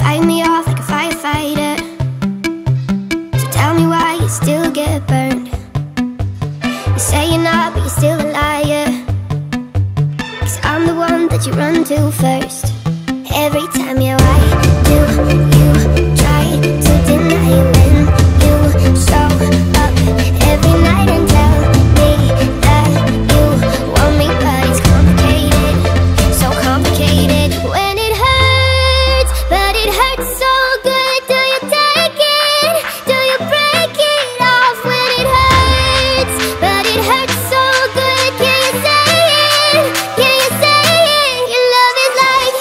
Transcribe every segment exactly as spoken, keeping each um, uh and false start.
fight me off like a firefighter. So tell me why you still get burned. You say you're not, but you're still a liar. Cause I'm the one that you run to first. Every time, yeah, why do you try to deny when you show up every night and tell me that you want me, but it's complicated, so complicated. When it hurts, but it hurts so good, do you take it? Do you break it off when it hurts? But it hurts so good, can you say it? Can you say it? Your love is like,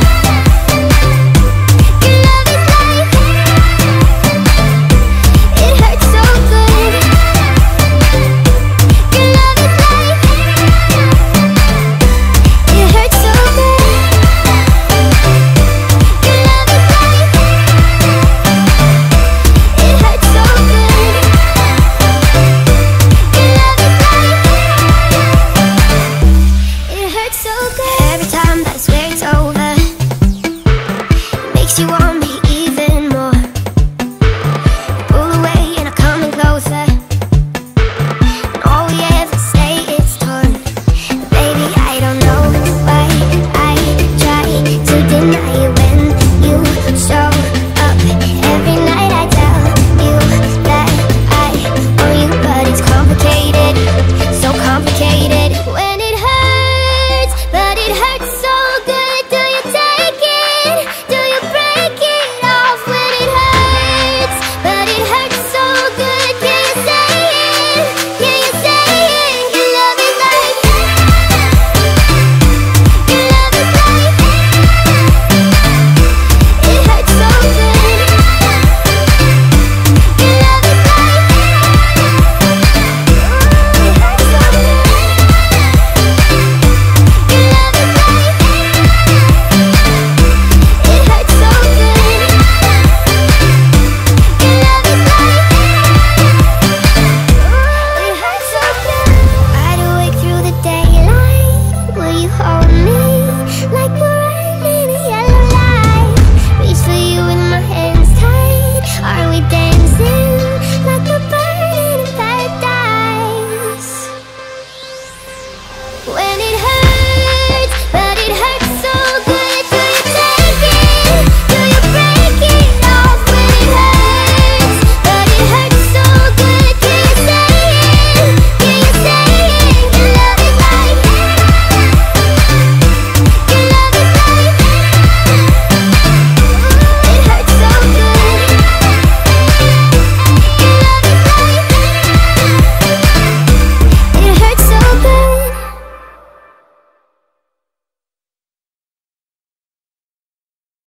your love is like, it hurts so good. Your love is like, it hurts so good. Your love is like, it hurts so good. Your love is like, it hurts so good. Every time that I swear it's over, it makes you want me even more. You pull away and I'm coming closer, and all we ever say is torn. But baby, I don't know why I try to deny